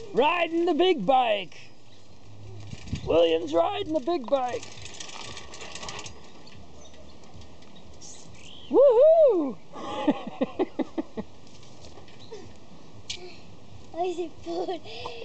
Riding the big bike. William's riding the big bike. Woohoo! I see food.